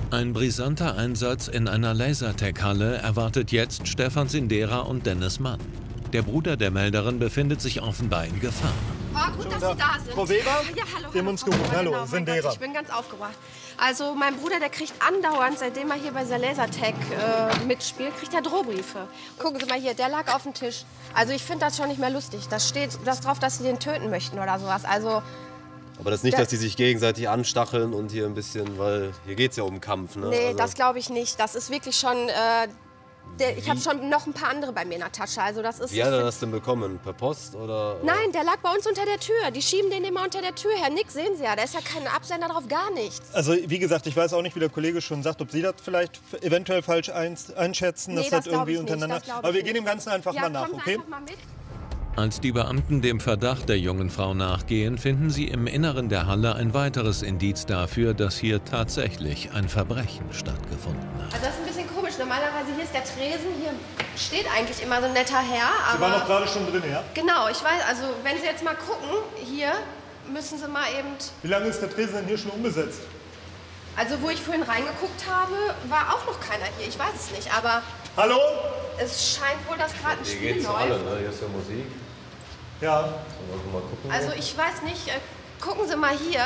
Ein brisanter Einsatz in einer Lasertech-Halle erwartet jetzt Stefan Sindera und Dennis Mann. Der Bruder der Melderin befindet sich offenbar in Gefahr. Oh, gut, dass Sie da sind. Frau Weber? Ja, hallo. Wir haben uns gerufen. Hallo, genau, Sindera. Gott, ich bin ganz aufgebracht. Also, mein Bruder, der kriegt andauernd, seitdem er hier bei dieser Lasertech mitspielt, kriegt er Drohbriefe. Gucken Sie mal hier, der lag auf dem Tisch. Also, ich finde das schon nicht mehr lustig. Da steht das drauf, dass Sie den töten möchten oder sowas. Also, aber das ist nicht, dass die sich gegenseitig anstacheln und hier ein bisschen, weil hier geht es ja um Kampf, ne? nee, Also, das glaube ich nicht. Das ist wirklich schon... ich habe schon noch ein paar andere bei mir in der Tasche. Also das ist, wie hat er das denn bekommen? Per Post oder? Nein, der lag bei uns unter der Tür. Die schieben den immer unter der Tür her. Nix, sehen Sie ja. Da ist ja kein Absender drauf, gar nichts. Also wie gesagt, ich weiß auch nicht, wie der Kollege schon sagt, ob Sie das vielleicht eventuell falsch einschätzen, Nee, dass das das irgendwie glaub ich nicht, untereinander... das glaub ich Aber wir nicht. gehen dem Ganzen einfach Ja, mal nach, kommen Sie okay? einfach mal mit. Als die Beamten dem Verdacht der jungen Frau nachgehen, finden sie im Inneren der Halle ein weiteres Indiz dafür, dass hier tatsächlich ein Verbrechen stattgefunden hat. Also das ist ein bisschen komisch. Normalerweise hier ist der Tresen. Hier steht eigentlich immer so ein netter Herr. Sie waren Aber doch gerade schon drin, ja? genau, ich weiß. Also wenn Sie jetzt mal gucken, hier müssen Sie mal eben... Wie lange ist der Tresen denn hier schon umbesetzt? Also wo ich vorhin reingeguckt habe, war auch noch keiner hier. Ich weiß es nicht, aber Hallo? es scheint wohl, dass gerade ein Hier Spiel geht's läuft. alle, ne? Hier ist ja Musik. Ja. Sollen wir mal gucken? Also ich weiß nicht, gucken Sie mal hier.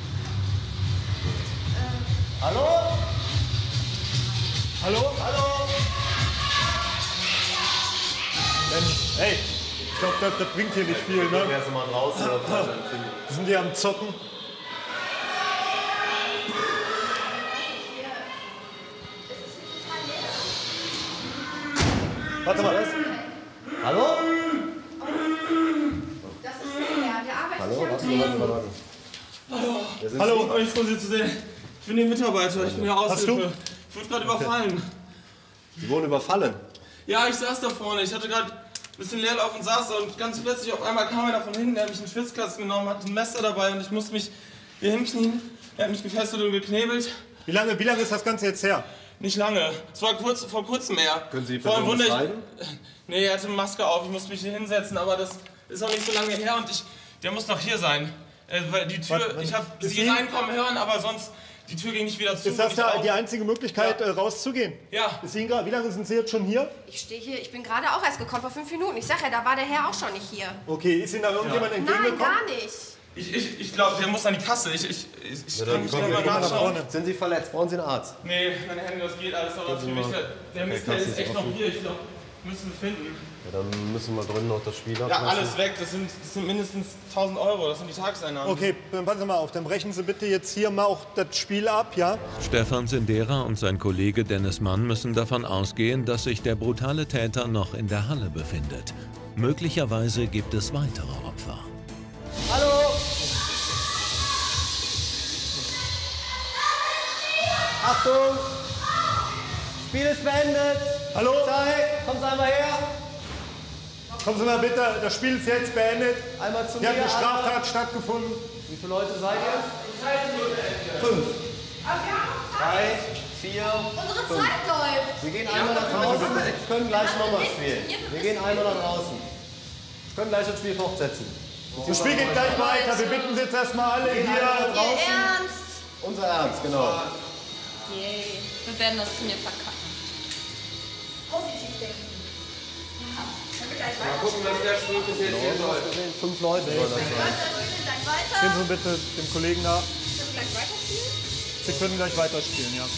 Hallo? Hallo? Hallo? Mensch, hey, ich glaube, das bringt hier nicht viel, ne? Erst mal draußen. Sind die am Zocken? Warte mal. Hallo? Das ist der arbeitet Hallo? hier am Warte. Hallo? Ich freue Sie zu sehen. Ich bin Ihr Mitarbeiter, ich bin Ihr Aushilfe. Ich wurde gerade überfallen. Sie wurden überfallen. Ja, ich saß da vorne. Ich hatte gerade ein bisschen Leerlauf und saß da und ganz plötzlich auf einmal kam einer von hinten, der hat mich in den Schwitzkasten genommen, hat ein Messer dabei und ich musste mich hier hinknien. Er hat mich gefesselt und geknebelt. Wie lange ist das Ganze jetzt her? Nicht lange. Es war vor kurzem mehr. Können Sie die Vor allem Person wundere beschreiben? Nee, er hatte eine Maske auf, ich musste mich hier hinsetzen, aber das ist auch nicht so lange her und der muss noch hier sein. Weil die Tür, ich habe Sie reinkommen hören, aber sonst, die Tür ging nicht wieder zu. Ist das nicht da auf. die einzige Möglichkeit, rauszugehen? Ja. Wie lange sind Sie jetzt schon hier? Ich stehe hier, ich bin gerade auch erst gekommen, vor 5 Minuten. Ich sag ja, da war der Herr auch schon nicht hier. Okay, ist Ihnen da irgendjemand Nein, entgegengekommen? gar nicht. Ich glaube, der muss an die Kasse. Ich kann nicht kommen mehr wir nachschauen. Sind Sie verletzt? Brauchen Sie einen Arzt? Nee, meine Hände, das geht alles, aber für mich, der Mist, der ist echt noch hier. Ich glaube, müssen wir finden. Ja, dann müssen wir drinnen noch das Spiel Ja, abbrechen. alles weg. Das sind mindestens 1.000 Euro. Das sind die Tageseinnahmen. Okay, dann passen Sie mal auf. Dann brechen Sie bitte jetzt hier mal auch das Spiel ab, ja? Stefan Sindera und sein Kollege Dennis Mann müssen davon ausgehen, dass sich der brutale Täter noch in der Halle befindet. Möglicherweise gibt es weitere Opfer. Hallo! Achtung! Spiel ist beendet! Hallo? Zeit, kommt einmal her! Kommen Sie mal bitte, das Spiel ist jetzt beendet. Einmal zu Hier hat mir. eine Straftat stattgefunden. Wie viele Leute seid ihr? 5. 3, 4, Unsere Zeit läuft. Wir gehen einmal nach draußen. Wir können gleich nochmal spielen. Wir gehen einmal nach draußen. Wir können gleich das Spiel fortsetzen. Das Spiel geht gleich weiter. Wir bitten Sie jetzt erstmal alle hier Ihr draußen. Ernst? Unser Ernst, genau. Yay. Wir werden das Turnier verkacken. Positiv denken. Können wir gleich Mal weiter? gucken, dass der Spruch bis jetzt hier läuft. 5 Leute sollen das sein. Gleich weiter? Gehen Sie bitte dem Kollegen nach. Können wir gleich weiterspielen? Sie können gleich weiterspielen, ja.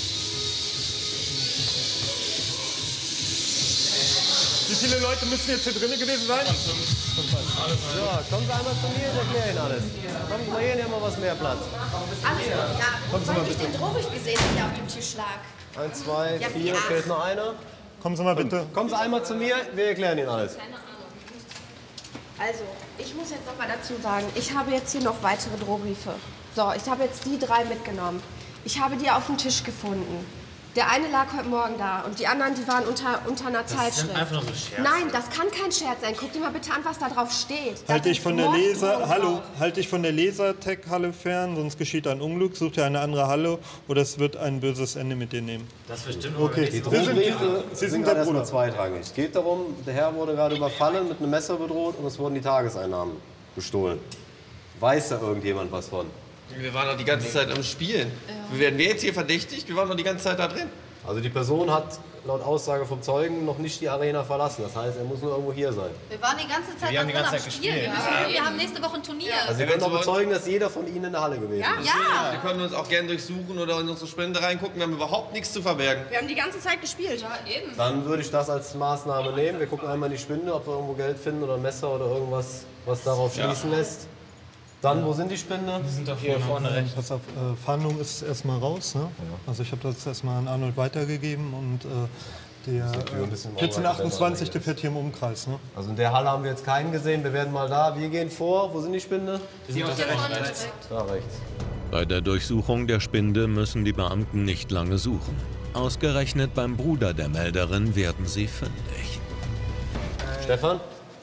Wie viele Leute müssen jetzt hier drinnen gewesen sein? Ja, kommen Sie einmal zu mir, ich erkläre Ihnen alles. Kommen Sie mal her, nehmen wir was mehr Platz. Alles gut, ja. Und weil ich den Drohbrief gesehen habe, der auf dem Tisch lag. 1, 2, Ja, 4, ja. fehlt noch einer. Kommen Sie mal bitte. Kommen Sie einmal zu mir, wir erklären Ihnen alles. Also, ich muss jetzt noch mal dazu sagen, ich habe jetzt hier noch weitere Drohbriefe. So, ich habe jetzt die 3 mitgenommen. Ich habe die auf dem Tisch gefunden. Der eine lag heute Morgen da und die anderen, die waren unter einer Zeitschrift. sind einfach nur so Scherze. Nein, das kann kein Scherz sein. Guck dir mal bitte an, was da drauf steht. Halte ich von der Hallo. Halte ich von der Lasertech-Halle fern, sonst geschieht ein Unglück. Such dir eine andere Halle oder es wird ein böses Ende mit dir nehmen. Das bestimmt. Okay, Die Sie Drohbriefe sind sind der gerade erstmal Bruder. zweitrangig. Es geht darum, der Herr wurde gerade überfallen, mit einem Messer bedroht und es wurden die Tageseinnahmen gestohlen. Weiß da irgendjemand was von? Wir waren doch die ganze Zeit am Spielen. Werden wir jetzt hier verdächtigt? Wir waren doch die ganze Zeit da drin. Also die Person hat laut Aussage vom Zeugen noch nicht die Arena verlassen. Das heißt, er muss nur irgendwo hier sein. Wir waren die ganze Zeit da drin am Spielen. Wir haben nächste Woche ein Turnier. Also wir können doch bezeugen, dass jeder von Ihnen in der Halle gewesen ist. Ja. Wir können uns auch gerne durchsuchen oder in unsere Spende reingucken. Wir haben überhaupt nichts zu verbergen. Wir haben die ganze Zeit gespielt. Ja, eben. Dann würde ich das als Maßnahme nehmen. Wir gucken einmal in die Spinde, ob wir irgendwo Geld finden oder ein Messer oder irgendwas, was darauf schließen lässt. Dann, wo sind die Spinde? Die sind da hier vorne rechts. Pass auf, Fahndung ist erstmal raus. Ne? Also ich habe das erstmal an Arnold weitergegeben und der 1428, der fährt hier im Umkreis. Ne? Also in der Halle haben wir jetzt keinen gesehen. Wir werden mal da. Wir gehen vor. Wo sind die Spinde? Hier vorne rechts. Da rechts. Bei der Durchsuchung der Spinde müssen die Beamten nicht lange suchen. Ausgerechnet beim Bruder der werden sie fündig. Stefan?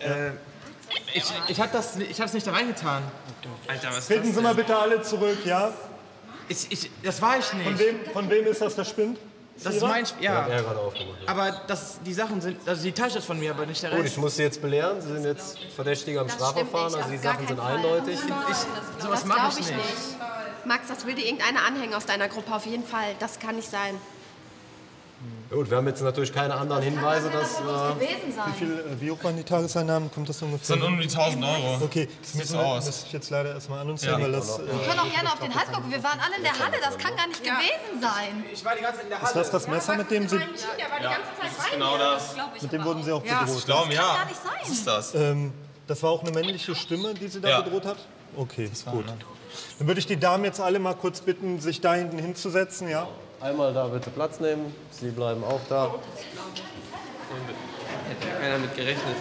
Ich hab's nicht da reingetan. Alter, was ist Treten das Sie mal bitte alle zurück, ja? das war ich nicht. Von wem ist das der Spind? Das ist mein Ja, er gerade aufgemacht. Aber die Sachen sind, also die Tasche ist von mir, aber nicht der Rest. Gut, ich muss Sie jetzt belehren. Sie sind jetzt Verdächtiger im Strafverfahren. Also die Sachen sind eindeutig. Sowas Das mache glaube ich ich nicht. nicht. Max, das will dir irgendeiner anhängen aus deiner Gruppe, auf jeden Fall. Das kann nicht sein. Gut, wir haben jetzt natürlich keine anderen Hinweise, dass... Gewesen sein. Wie hoch waren die Tageseinnahmen? Kommt das ungefähr? Das sind um die 1.000 €. Okay, das Sieht so aus. müsste ich jetzt leider erstmal annoncieren, weil das... Wir können auch gerne auf den Hals gucken. Wir waren alle in der Halle. Das kann gar nicht gewesen sein. Ich war die ganze Zeit in der Ist das das Messer, mit dem Sie... Der war die ganze Zeit bei Genau das. Mit dem wurden Sie auch bedroht? Ich glaube, ja. Gar nicht sein. Was ist das? Das war auch eine männliche Stimme, die Sie da Ja. bedroht hat? Okay, gut. Dann würde ich die Damen jetzt alle mal kurz bitten, sich da hinten hinzusetzen, ja? Einmal da bitte Platz nehmen. Sie bleiben auch da. Hätte ja keiner mit gerechnet.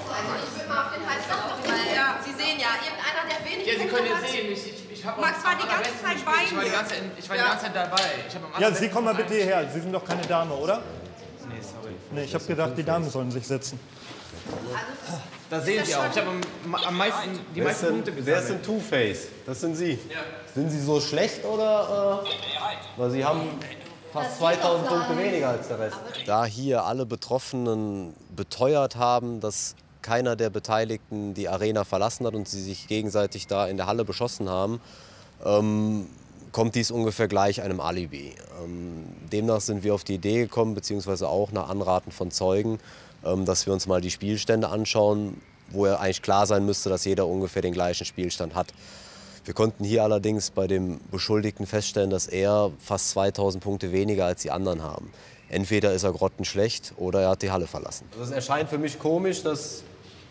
Ja, Sie sehen ja, irgendeiner, der wenig Ja, Sie können ja hat. sehen, ich habe Max war die ganze Zeit bei Ich war die ganze Zeit dabei. Ich hab am Ja, allerbesten Sie kommen mal bitte hierher. Sie sind doch keine Dame, oder? Nee, sorry. Nee, ich habe gedacht, die Damen sollen sich setzen. Da sehen Sie auch. Ich habe am meisten, die meisten Punkte Wer ist gesammelt. denn Two-Face? Das sind Sie. Sind Sie so schlecht oder... Weil Sie haben fast 2000 Punkte weniger als der Rest. Da hier alle Betroffenen beteuert haben, dass keiner der Beteiligten die Arena verlassen hat und sie sich gegenseitig da in der Halle beschossen haben, kommt dies ungefähr gleich einem Alibi. Demnach sind wir auf die Idee gekommen, beziehungsweise auch nach Anraten von Zeugen, dass wir uns mal die Spielstände anschauen, wo ja eigentlich klar sein müsste, dass jeder ungefähr den gleichen Spielstand hat. Wir konnten hier allerdings bei dem Beschuldigten feststellen, dass er fast 2000 Punkte weniger als die anderen haben. Entweder ist er grottenschlecht oder er hat die Halle verlassen. Es erscheint für mich komisch, dass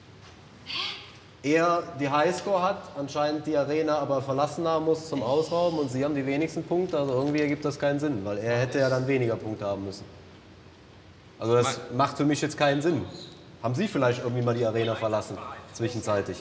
er die Highscore hat, anscheinend die Arena aber verlassen haben muss zum Ausrauben und Sie haben die wenigsten Punkte. Also irgendwie ergibt das keinen Sinn, weil er hätte ja dann weniger Punkte haben müssen. Also das macht für mich jetzt keinen Sinn. Haben Sie vielleicht irgendwie mal die Arena verlassen, zwischenzeitlich?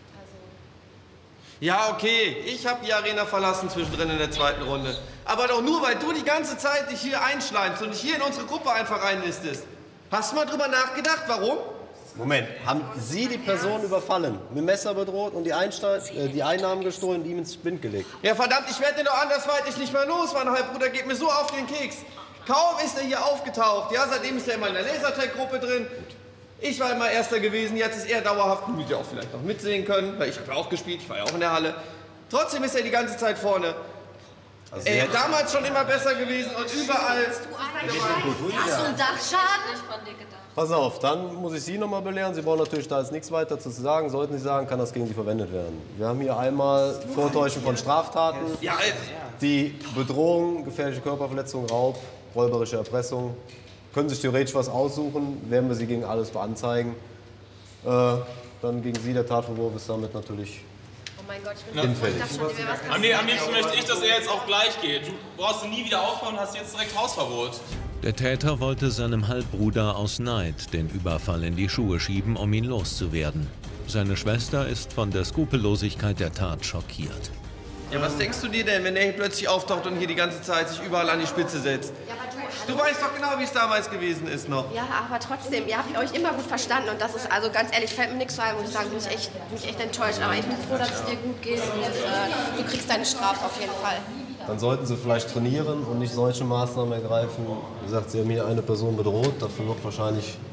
Ja, okay, ich habe die Arena verlassen zwischendrin in der zweiten Runde. Aber doch nur, weil du die ganze Zeit dich hier einschleimst und dich hier in unsere Gruppe einfach reinlistest. Hast du mal drüber nachgedacht, warum? Moment, haben Sie die Person überfallen, mit dem Messer bedroht und die Einnahmen gestohlen und ihm ins Spind gelegt? Ja, verdammt, ich werde den doch andersweitig nicht mehr los. Mein Halbbruder geht mir so auf den Keks. Kaum ist er hier aufgetaucht. Ja, seitdem ist er in meiner Lasertag-Gruppe drin. Ich war immer Erster gewesen, jetzt ist er dauerhaft. Du musst ja auch vielleicht noch mitsehen können, weil ich habe ja auch gespielt, ich war ja auch in der Halle. Trotzdem ist er die ganze Zeit vorne. Also Damals schon immer besser gewesen und überall. Hast du einen Dachschaden? Von dir gedacht. Pass auf, dann muss ich Sie noch mal belehren. Sie brauchen natürlich da jetzt nichts weiter zu sagen. Sollten Sie sagen, kann das gegen Sie verwendet werden. Wir haben hier einmal Vortäuschen von Straftaten, die Bedrohung, gefährliche Körperverletzung, Raub, räuberische Erpressung. Können sich theoretisch was aussuchen, werden wir Sie gegen alles beanzeigen. Dann gegen Sie, der Tatvorwurf ist damit natürlich Oh mein Gott, ich bin hinfällig. Am liebsten möchte ich, dass er jetzt auch gleich geht. Du brauchst ihn nie wieder aufbauen und hast jetzt direkt Hausverbot. Der Täter wollte seinem Halbbruder aus Neid den Überfall in die Schuhe schieben, um ihn loszuwerden. Seine Schwester ist von der Skrupellosigkeit der Tat schockiert. Ja, was denkst du dir denn, wenn er hier plötzlich auftaucht und hier die ganze Zeit sich überall an die Spitze setzt? Ja, aber Du weißt doch genau, wie es damals gewesen ist noch. Ja, aber trotzdem, ihr habt euch immer gut verstanden und das ist, also ganz ehrlich, fällt mir nichts zu ein, muss ich sagen, bin ich echt enttäuscht. Aber ich bin froh, dass es dir gut geht und du kriegst deine Strafe auf jeden Fall. Dann sollten Sie vielleicht trainieren und nicht solche Maßnahmen ergreifen. Wie gesagt, Sie haben hier eine Person bedroht, dafür wird wahrscheinlich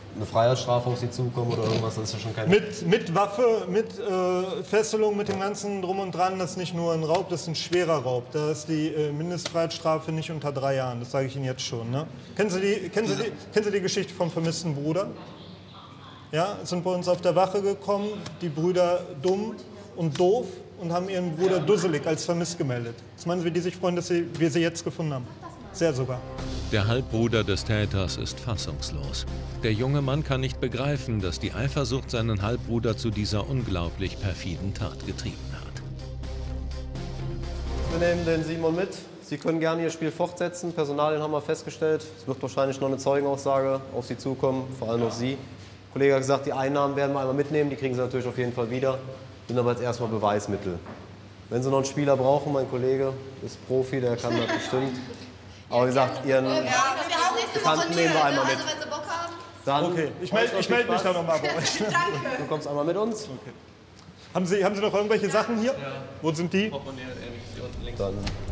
eine Freiheitsstrafe auf Sie zukommen oder irgendwas, das ist ja schon kein... Mit Waffe, mit Fesselung, mit dem ganzen Drum und Dran, das ist nicht nur ein Raub, das ist ein schwerer Raub. Da ist die Mindestfreiheitsstrafe nicht unter 3 Jahren, das sage ich Ihnen jetzt schon. Ne? Kennen Sie die Geschichte vom vermissten Bruder? Ja, sind bei uns auf der Wache gekommen, die Brüder dumm und doof und haben ihren Bruder dusselig als vermisst gemeldet. Was meinen Sie, wie die sich freuen, dass wir sie jetzt gefunden haben? Sehr sogar. Der Halbbruder des Täters ist fassungslos. Der junge Mann kann nicht begreifen, dass die Eifersucht seinen Halbbruder zu dieser unglaublich perfiden Tat getrieben hat. Wir nehmen den Simon mit. Sie können gerne Ihr Spiel fortsetzen. Personalien haben wir festgestellt. Es wird wahrscheinlich noch eine Zeugenaussage auf Sie zukommen, vor allem auf Sie. Der Kollege hat gesagt, die Einnahmen werden wir einmal mitnehmen. Die kriegen Sie natürlich auf jeden Fall wieder. Sind aber jetzt erstmal Beweismittel. Wenn Sie noch einen Spieler brauchen, mein Kollege ist Profi, der kann das bestimmt. Aber wie gesagt, Ihren Bekannten nehmen wir einmal mit. Also wenn Sie Bock haben. Dann okay, ich melde mich da nochmal bei euch. Du kommst einmal mit uns. Okay. Haben Sie noch irgendwelche Sachen hier? Ja. Wo sind die? Dann